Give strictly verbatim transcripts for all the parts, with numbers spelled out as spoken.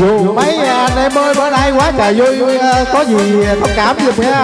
Dù mấy anh em ơi bữa nay quá trời vui, có gì thông cảm giùm nha.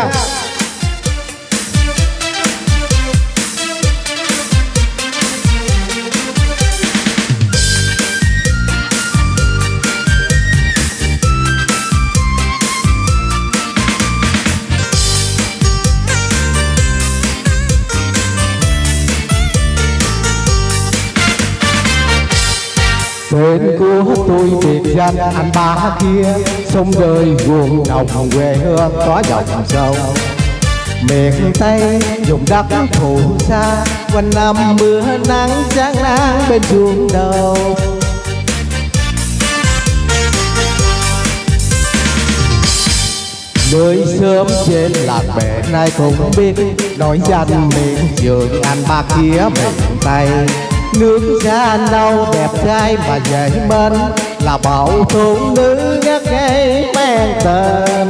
Tên của tôi biệt danh anh ba kia, sông rơi ruộng đồng quê hương có dòng sông. Miền Tây vùng đất phù sa, quanh năm mưa nắng sáng nắng bên chuông đầu. Nơi sớm trên làng bè nay cũng biết, nói danh miền vườn anh ba kia miền Tây. Nước da nâu đẹp trai mà dễ mến, là bảo thôn nữ ngất ngây mang tên.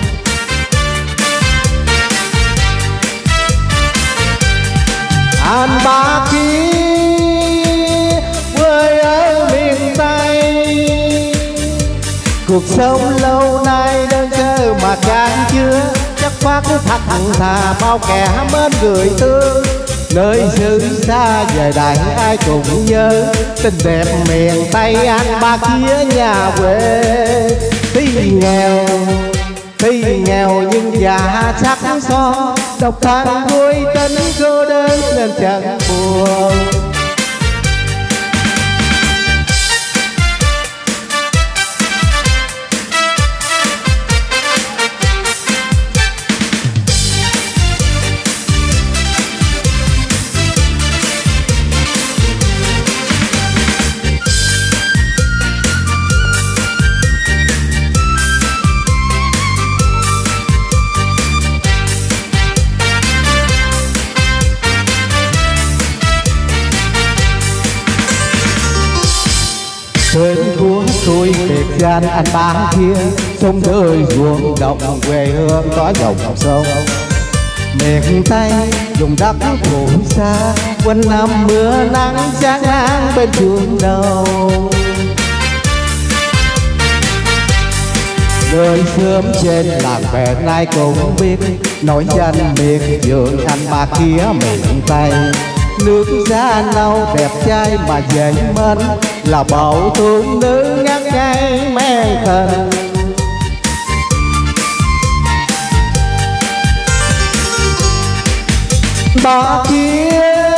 Anh ba kia quê ở miền Tây, cuộc sống lâu nay đơn sơ mà chan chứa, chất phát thật thà bao kẻ mến người thương. Nơi xứ xa về đây ai cũng nhớ, tình đẹp miền Tây anh ba kia nhà quê. Tuy nghèo, tuy nghèo nhưng già sắc son, độc thân vui tính cô đơn nên chẳng buồn. Tên của tôi biệt danh anh ba kia, sông rơi ruộng đồng quê hương có dòng sông. Miền Tây vùng đất phù sa, quanh năm mưa nắng sáng nắng bên chuông đầu. Nơi sớm trên làng bè nay cũng biết, nói danh miền vườn anh ba kia miền Tây. Nước da nâu đẹp trai mà dễ mến, là bảo thôn nữ ngất ngây men thần. Bà kia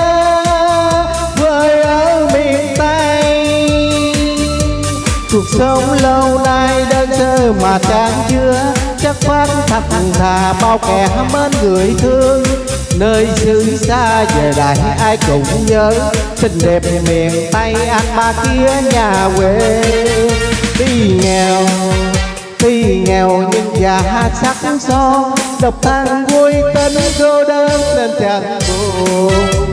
quê ở miền Tây, cuộc sống lâu nay đơn sơ mà chan chứa, chất phát thật thà bao kẻ mến người thương. Nơi xứ xa về đây ai cũng nhớ, xinh đẹp miền Tây anh ba kia nhà quê. Tuy nghèo, tuy nghèo nhưng già sắc son, độc thân vui tính cô đơn nên chẳng buồn.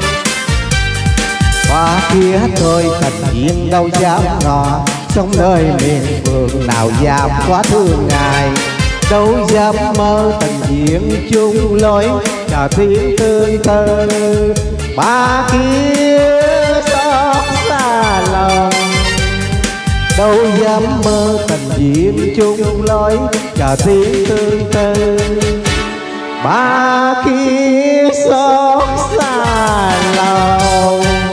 Ba kia thôi thành diện đâu dám ngỏ, sống nơi miền vườn nào dám quá thương ngài. Đâu dám mơ tình diện chung lối, cả tiếng tương tư ba kia xót xa lòng. Đâu dám mơ tình diện chung lối, cả tiếng tương tư ba kia xót xa lòng.